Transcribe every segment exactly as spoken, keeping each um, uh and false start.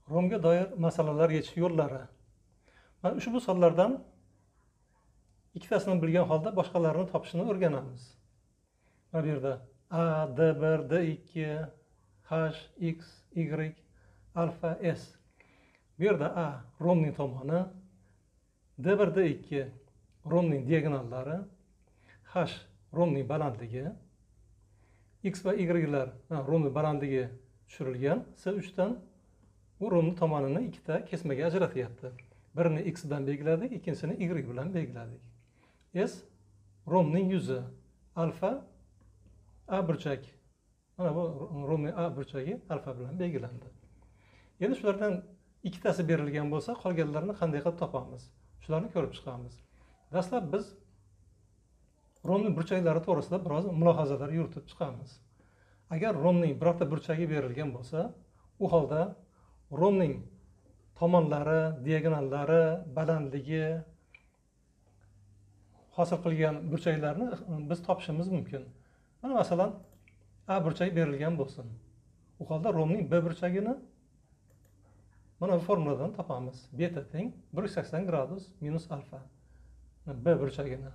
Romga doir masalalar yechish yo'llari. Mana ushbu sonlardan ikkitasini bilgan holda boshqalarini topishni o'rganamiz. Mana bu yerda A, D bir, D ikki, H, X, Y, alfa, S. Bu yerda A romning tomoni, D bir, D ikki romning diagonallari, H romning balandligi, X va Y'lar romning balandligi tushirilgan. S uch dan bu romning tomonini ikkita kesmaga ajratyapti. Birini X bilan belgiladik, ikkinchisini Y bilan belgiladik. S romning yuzi, alfa A burchak. Mana bu romning A burchagi alfa bilan belgilandi. Endi shulardan ikkitasi berilgan bo'lsa, qolganlarini qanday qilib topamiz? Shularni ko'rib chiqamiz. Dastlab biz romning burchaklari to'g'risida biroz mulohazalar yuritib chiqamiz. Agar romning birorta burchagi berilgan bo'lsa, u holda romning tomonlari, diagonallari, balandligi hosil qilgan burchaklarni biz topishimiz mumkin. Mana masalan, A burchagi berilgan bo'lsin. U holda romning B burchagini mana bu formuladan topamiz. Beta teng bir yuz sakson gradus minus alfa. B burchagini.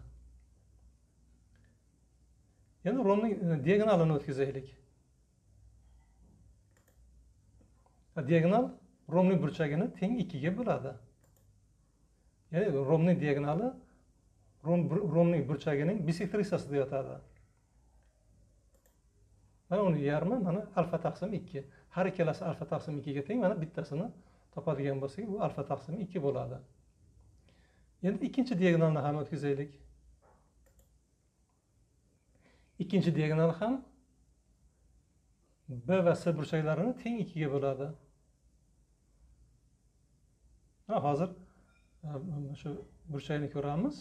Endi romning diagonalini o'tkazaylik. Diagonal romning burchagini teng ikkiga bo'ladi. Ya'ni romning diagonali romning burchagining bisektrisasida yotadi. Mana uni yarmi mana alfa taqsim ikki. Har ikkalasi alfa taqsim ikki ga teng, mana bittasini topadigan bo'lsak, bu alfa taqsim ikki bo'ladi. Endi ikkinchi diagonalni ham o'tkazaylik. Ikkinchi diagonal ham B va C burchaklarini teng ikkiga bo'ladi. Ha, hozir shu burchakni ko'ramiz.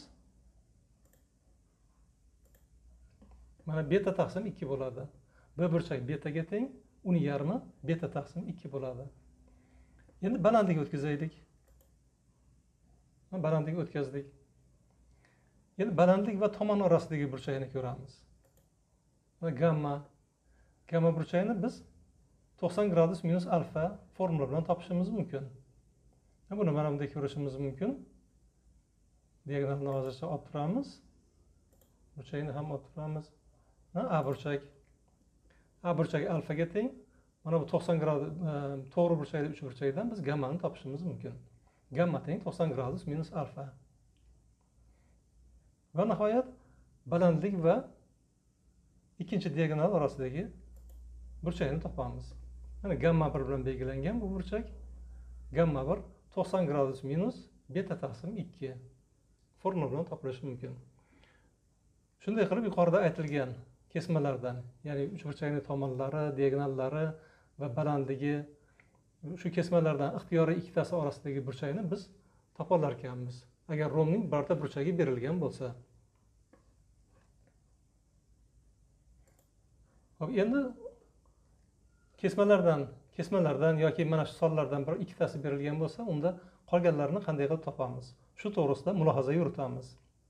Mana beta taqsim ikki bo'ladi. B burchak betaga teng, uni yarmi beta taqsim ikki bo'ladi. Endi balandlikni o'tkazaylik. Balandlik o'tkazdik. Endi balandlik va tomon orasidagi burchakni ko'ramiz. Gamma. Gamma burchagini biz to'qson gradus minus alfa formula bilan topishimiz mumkin. Buni mana bunday ko'rishimiz mumkin. Diagonalni hozircha olib turamiz. Burchagini ham olib turamiz. A burchak. A burchagi alfaga teng. Mana bu to'qson gradus to'g'ri burchakli uch burchakdan biz gammani topishimiz mumkin. Gamma teng to'qson gradus minus alfa. Va nihoyat balandlik va ikkinchi diagonal orasidagi burchakni topamiz. Mana gamma bir bilan belgilangan bu burchak. Gamma bir to'qson gradus minus beta taqsim ikki formula bilan topilishi mumkin. Shunday qilib yuqorida aytilgan kesmalardan, ya'ni uch burchakning tomonlari, diagonallari va balandligi shu kesmalardan ixtiyoriy ikkitasi orasidagi burchakni biz topa olar ekanmiz, agar romning birorta burchagi berilgan bo'lsa. Hop, endi kesmalardan, kesmalardan yoki mana shu sonlardan bir ikkitasi berilgan bo'lsa, unda qolganlarini qanday qilib topamiz? Shu to'g'risida mulohaza yuritamiz.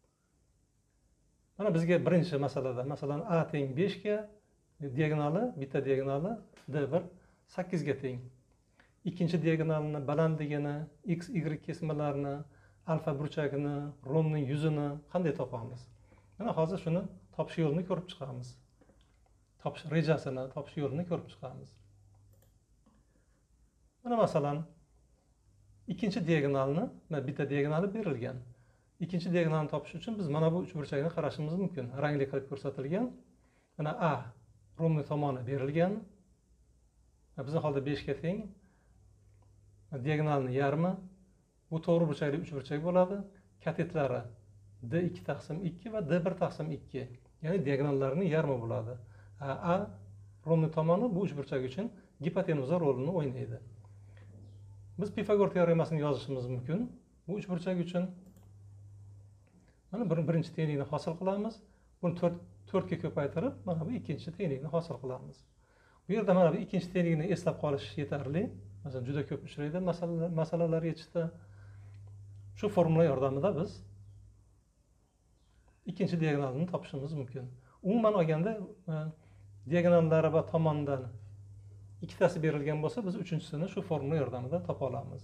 Mana bizga birinchi masalada, masalan, A teng besh ga, diagonali, bitta diagonali D bir sakkiz ga teng. Ikkinchi diagonalini, balandligini, X, Y kesmalarini, alfa burchagini, romning yuzini qanday topamiz? Mana hozir shuni topish yo'lini ko'rib chiqamiz. Topish rejasini, topish yo'lini ko'rib chiqamiz. Mana masalan, ikkinchi diagonalni, mana bitta diagonali berilgan. Ikkinchi diagonalni topish uchun biz mana bu uch burchakni qarashimiz mumkin. Rangli qilib ko'rsatilgan. Mana A romning tomoni berilgan. Bizning holda besh ga teng. Diagonalni yarmi. Bu to'g'ri burchakli uch burchak bo'ladi. Katetlari D ikki taqsim ikki va D bir taqsim ikki. Ya'ni diagonallarining yarmi bo'ladi. A romning tomoni bu uch burchak uchun gipotenuza rolini o'ynaydi. Biz Pifagor teoremasini yozishimiz mumkin. Bu uch burchak uchun mana bir birinchi tenglikni hosil qilamiz. Buni to'rt ga ko'paytirib, mana bu ikkinchi tenglikni hosil qilamiz. Bu yerda mana bu ikkinchi tenglikni eslab qolish yetarli. Masalan, juda ko'p uchraydi masalalar, masalalar yechishda. Shu formula yordamida biz ikkinchi diagonalni topishimiz mumkin. Umuman olganda diagonallari va tomondan ikkitasi berilgan bo'lsa, biz uchinchisini shu formula yordamida topa olamiz.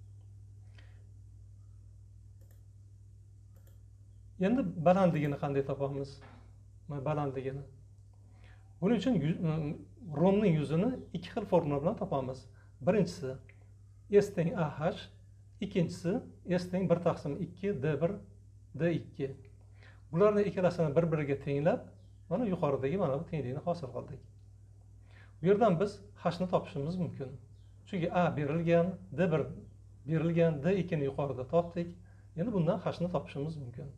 Endi balandligini qanday topamiz? Balandligini. Buning uchun romning yuzini ikki xil formula bilan topamiz. Birinchisi S teng A H, ikkinchisi S teng bir taqsim ikki D bir D ikki. Bularni ikkalasini bir-biriga tenglab, mana yuqoridagi mana bu tenglikni hosil qildik. Bu yerdan biz H ni topishimiz mumkin. Chunki A berilgan, D bir berilgan, D ikki ni yuqorida topdik. Endi bundan H ni topishimiz mumkin.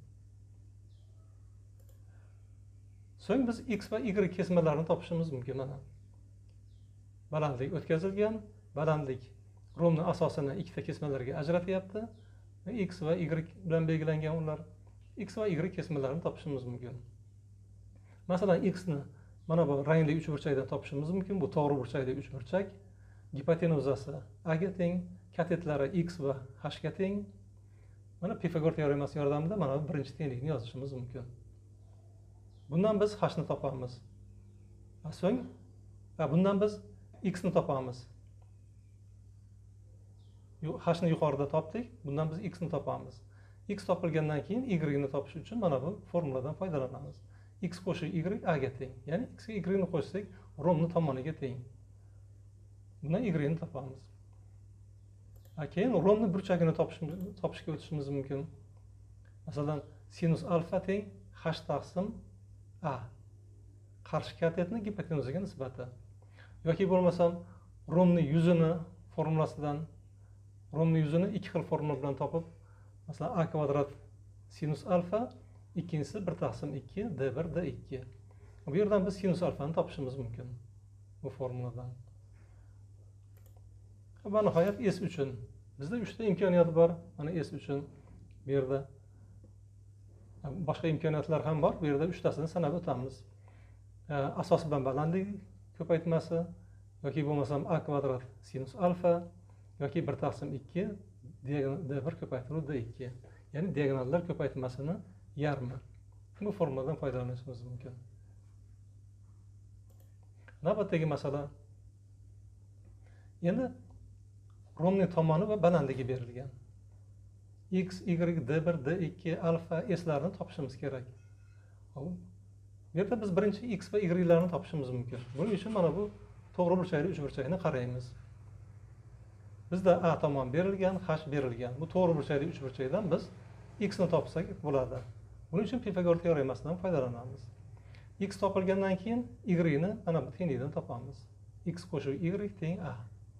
So'ng biz X va Y kesmalarini topishimiz mumkin mana. Balandlik o'tkazilgan, balandlik romning asosini ikkita kesmalarga ajratyapti. X va Y bilan belgilangan ular. X va Y kesmalarini topishimiz mumkin. Masalan, X ni mana bu rangli uchburchakdan topishimiz mumkin. Bu to'g'ri burchakli uchburchak. Gipotenuzasi A ga teng, katetlari X va H ga teng. Mana Pifagor teoremasi yordamida mana bu birinchi tenglikni yozishimiz mumkin. Bundan biz H ni topamiz. So'ng bundan biz X ni topamiz. H ni yuqorida topdik. Bundan biz X ni topamiz. X topilgandan keyin Y ni topish uchun mana bu formuladan foydalanamiz. X qo'shib Y A ga teng. Ya'ni X ga Y ni qo'shsak, romni tomoniga teng. Bundan Y ni topamiz. Keyin romni burchagini topishga o'tishimiz mumkin. Masalan, sinus alfa teng H taqsim A. Qarshi katetni gipotenuzaga nisbati. Yoki bo'lmasam, romni yuzini formulasidan romni yuzini ikki xil formula bilan topib, masalan A kvadrat sinus alfa, ikkinchisi bir taqsim ikki D bir D ikki. Bu yerdan biz sinus alfani topishimiz mumkin bu formuladan. Va nihoyat S uchun bizda uchta imkoniyat bor. Mana S uchun bu yerda boshqa imkoniyatlar ham bor. Bu yerda uchtasini sanab o'tamiz. Asos bilan balandlik ko'paytmasi yoki bo'lmasam A kvadrat sinus alfa yoki bir taqsim ikki D bir ko'paytiruv D ikki. Ya'ni diagonallar ko'paytmasini yarmi. Bu formuladan foydalanishimiz mumkin. Navbatdagi masala. Endi romning tomoni va balandligi berilgan. X, Y, D bir, D ikki, alfa, S larni topishimiz kerak. Bu yerda biz birinchi X va Y larni topishimiz mumkin. Buning uchun mana bu to'g'ri burchakli uchburchakni qaraymiz. Bizda A tomon berilgan, H berilgan. Bu to'g'ri burchakli uchburchakdan biz X ni topsak bo'ladi. Buning uchun Pifagor teoremasidan foydalanamiz. X topilgandan keyin Y ni mana bu tenglikdan topamiz. X qo'shib Y teng A.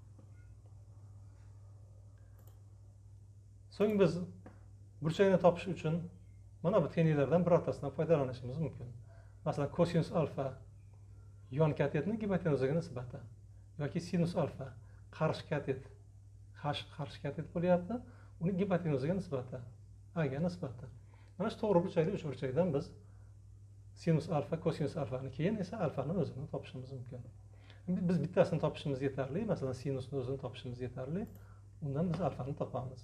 So'ng biz burchakni topish uchun mana bu tengliklardan birortasidan foydalanishimiz mumkin. Masalan, kosinus alfa yon katetni gipotenuzaga nisbati yoki sinus alfa qarshi katet H qarshi katet bo'lyapti, uni gipotenuzaga nisbati A ga nisbati. Mana shu to'g'ri burchakli uchburchakdan biz sinus alfa, kosinus alfani, keyin esa alfani o'zini topishimiz mumkin. Biz bittasini topishimiz yetarli, masalan sinusni o'zini topishimiz yetarli. Undan biz alfani topamiz.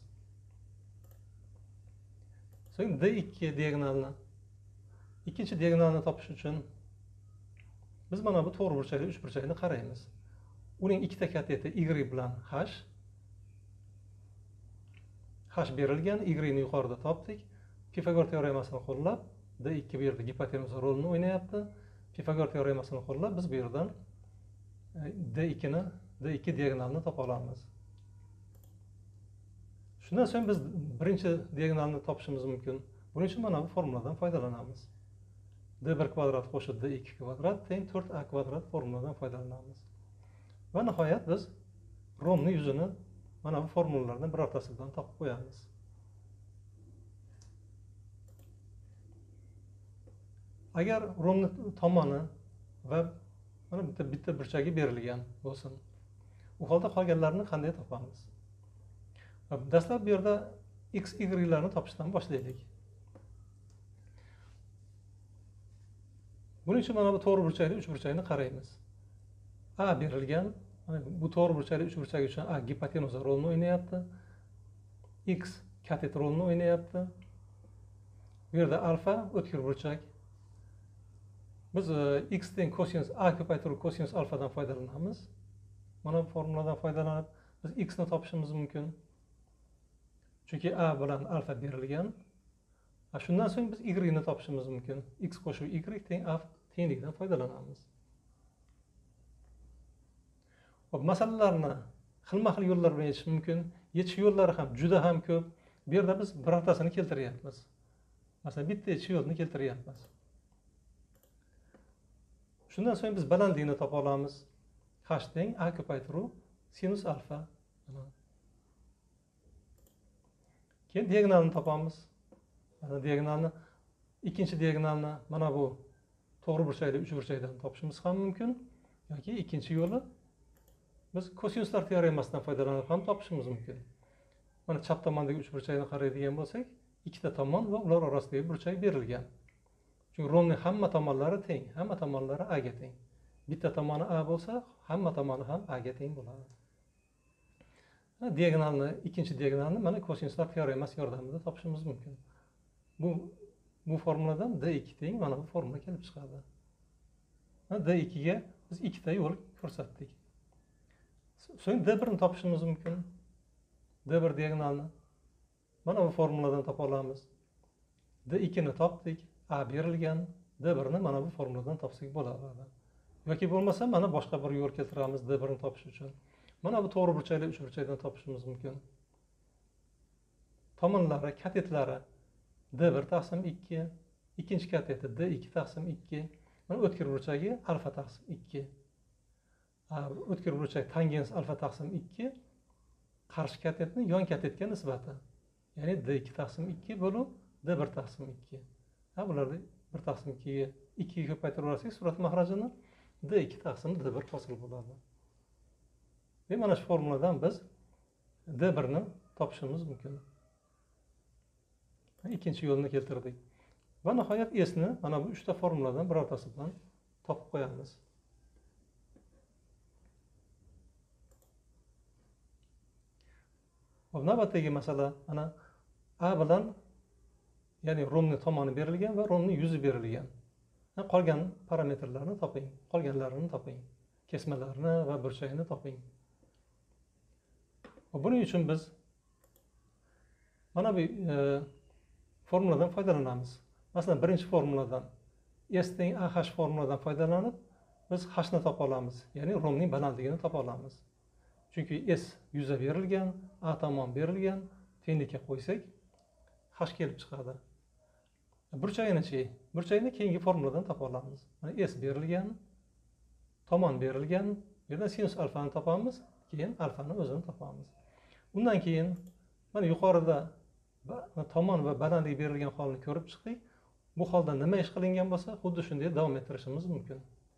So'ng D ikki diagonalini ikkinchi diagonalni topish uchun biz mana bu to'g'ri burchakli uchburchakni qaraymiz. Uning ikkita kateti Y bilan H. H berilgan, Y ni yuqorida topdik. Pifagor teoremasini qo'llab, D ikki bu yerda gipotenuza rolini o'ynayapti. Pifagor teoremasini qo'llab biz bu yerdan D ikki ni D ikki diagonalini topa olamiz. Shundan so'ng biz birinchi diagonalni topishimiz mumkin. Buning uchun mana bu formuladan foydalanamiz. D bir kvadrat qo'shib D ikki kvadrat teng to'rt A kvadrat formuladan foydalanamiz. Va nihoyat biz romni yuzini mana bu formulalardan birortasi bilan topib qo'yamiz. Agar romni tomoni va mana bitta bitta burchagi berilgan bo'lsin, u holda qolganlarini qanday topamiz? Dastlab bu yerda X, Y larni topishdan boshlaylik. Buning uchun mana bu to'g'ri burchakli uchburchakni qaraymiz. A berilgan, bu to'g'ri burchakli uchburchak uchun A gipotenuza rolini o'ynayapti. X katet rolini o'ynayapti. Bu yerda alfa o'tkir burchak. Biz X teng kosinus A ko'paytiruv kosinus alfadan foydalanamiz. Mana bu formuladan foydalanib biz x ni topishimiz mumkin. Chunki a bilan alfa berilgan. Shundan so'ng biz y ni topishimiz mumkin. X qo'shib y teng a tengligidan foydalanamiz. Hop, masalalarni xilma-xil yo'llar bilan yechish mumkin. Yechish yo'llari ham juda ham ko'p. Bu yerda biz birortasini keltiryapmiz. Masalan, bitta yechish yo'lini keltiryapmiz. Shundan so'ng biz balandlikni topa olamiz. H teng a ko'paytiruv sinus alfa. Keyin diagonalni topamiz. Mana diagonalni, ikkinchi diagonalni mana bu to'g'ri burchakli uchburchakdan topishimiz ham mumkin. Yoki ikkinchi yo'li biz kosinuslar teoremasidan foydalanib ham topishimiz mumkin. Mana chap tomondagi uchburchakni qaraydigan bo'lsak, ikkita tomon va ular orasidagi burchak berilgan. Chunki romning hamma tomonlari teng, hamma tomonlari a ga teng. Bitta tomoni a bo'lsa, hamma tomoni ham a ga teng bo'ladi. Diagonalni, ikkinchi diagonalni mana kosinuslar teoremasi yordamida topishimiz mumkin. Bu bu formuladan d ikki teng mana bu formula kelib chiqadi. d ikki ga biz ikkita yo'l ko'rsatdik. So'ng d bir ni topishimiz mumkin. d bir diagonalni mana bu formuladan topa olamiz. d ikki ni topdik, a berilgan, d bir ni mana bu formuladan topsak bo'ladi. Yoki bo'lmasa mana boshqa bir yo'l keltiramiz d bir ni topish uchun. Mana bu to'g'ri burchakli uchburchakdan topishimiz mumkin. Tomonlari, katetlari d bir taqsim ikki, ikkinchi kateti d ikki taqsim ikki, mana o'tkir burchagi alfa taqsim ikki. O'tkir burchak tangens alfa taqsim ikki qarshi katetni yon katetga nisbati. Ya'ni d ikki taqsim ikki bo'lib d bir taqsim ikki. Ha, bularni bir taqsim ikki ga ikki ga ko'paytirib olsak, surat mahrajini d ikki taqsim d bir hosil bo'ladi. Ve mana shu formuladan biz d bir ni topishimiz mumkin. İkinci yo'lni keltirdik. Va nihoyat s ni mana bu uchta formuladan birortasi bilan topib qo'yamiz. Hop, navbatdagi masala mana a bilan, ya'ni romning tomoni berilgan va romning yuzi berilgan. Qolgan parametrlarni toping, qolganlarini toping. Kesmalarni va burchakni toping. Buning uchun biz mana bu e, formuladan foydalanamiz. Masalan, birinchi formuladan s teng a h formuladan foydalanib biz h ni topa olamiz. Ya'ni romning balandligini topa olamiz. Chunki s yuza berilgan, a tomon berilgan, tenglikka qo'ysak h kelib chiqadi. Burchagini-chi? Burchagini keyingi formuladan topa olamiz. Mana s berilgan, tomon berilgan, bu yerdan sinus alfani topamiz, keyin alfani o'zini topamiz. Undan keyin mana yuqorida tomon va balandlik berilgan holni ko'rib chiqdik. Bu holda nima ish qilingan bo'lsa, xuddi shunday davom ettirishimiz mumkin.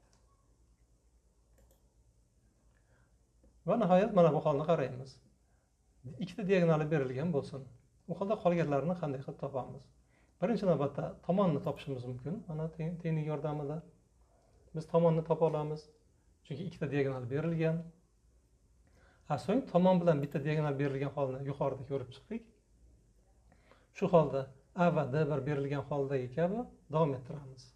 Va nihoyat mana bu holni qaraymiz. Ikkita diagonali berilgan bo'lsin. Bu holda qolganlarini qanday qilib topamiz? Birinchi navbatda tomonni topishimiz mumkin. Mana tenglik yordamida biz tomonni topa olamiz. Chunki ikkita diagonal berilgan. Ha, so'ng tomon bilan bitta diagonal berilgan holni yuqorida ko'rib chiqdik. Shu holda a va d bir berilgan holdagi kabi davom ettiramiz.